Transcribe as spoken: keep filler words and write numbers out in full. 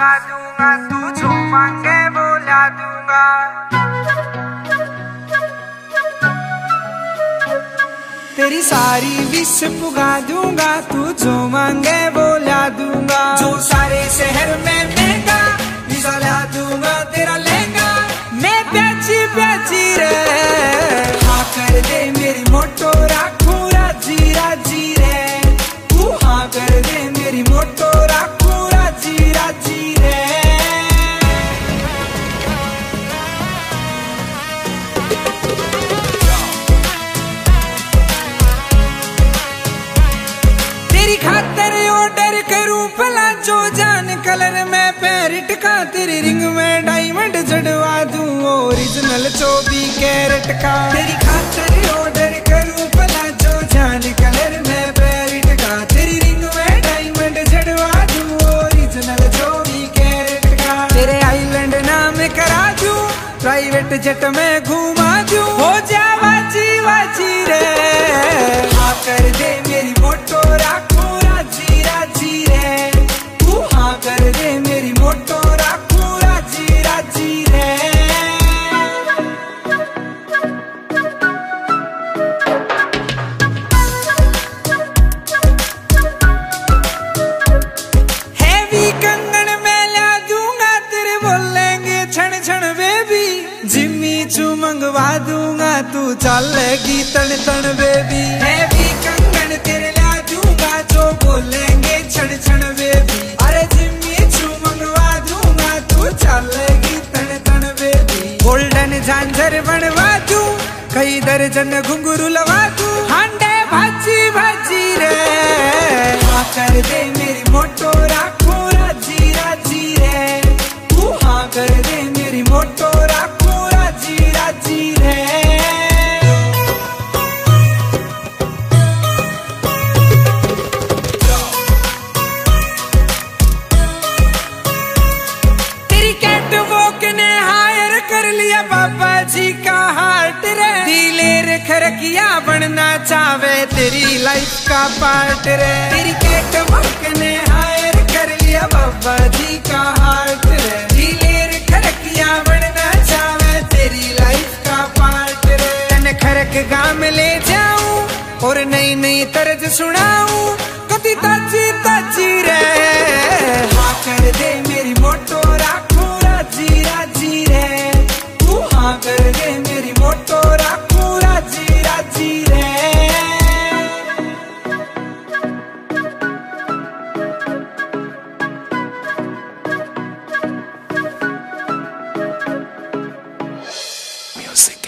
पुगा दूंगा, तू जो मांगे वो ला दूंगा। तेरी सारी विश पुगा दूंगा, तू जो मांगे वो ला दूंगा। जो सारे शहर में महंगा वीजा ला दूंगा, तेरा लहंगा मैं प्याची प्याची रे। हाँ कर दे मेरी मोटो राखू राजी राजी रे। तू हाँ कर दे मेरी मोटो राखू राजी राजी रे। तेरी खातर ऑर्डर करूं भला जो जान कलर में पैरेट का। तेरी रिंग में डायमंड जड़वा दूं ओरिजिनल चौबीस कैरेट का। तेरी खातर ऑर्डर करूं भला जो जान कलर में पैरेट का। तेरी रिंग में डायमंड जड़वा दूं ओरिजिनल चौबीस कैरेट का। तेरे आइलैंड नाम करा दूं, प्राइवेट जेट में घुमा दूं। हो जा वाची वाची रे। हाँ कर दे मेरी मोटो राखू राजी राजी रे। तू हाँ कर दे मेरी मोटो राखू राजी राजी रे। हैवी कंगन में ला दूंगा, तेरे बोलेंगे छण छण बेबी। जिम्मी चू मंगवा दूंगा, तू चलेगी तन तन बेबी। हैवी कंगन तेरे ला दूंगा, जो बोलेंगे छण छण बेबी। अरे जिम्मी चू मंगवा दूंगा, तू चलेगी तन तन बेबी। गोल्डन झांझर बनवा दूं, कई दर्जन घुंघरू लगा दूं। हांडे भाजी भाजी रे। हाँ कर दे मेरी मोटो राखू राजी राजी रे। तू हाँ कर दे मेरी मोटो राखू राजी राजी रे। तेरी कैट वॉक ने हायर कर लिया बाबा जी का हार्ट रे। दिलेर खरकिया बनना चावे तेरी लाइफ का पार्ट रे। तेरी कैट वॉक ने हायर कर लिया बाबा जी का हार्ट रे। दिलेर खरकिया बनना चावे तेरी लाइफ का पार्ट रे। तन खरक गाम ले जाऊं और नई नई तर्ज सुनाऊं, कभी ताजी ताजी रे। हाँ कर दे मेरी मोटो राखू राजी राजी रे। तू हाँ कर दे मेरी मोटो राखू राजी राजी रे। Music.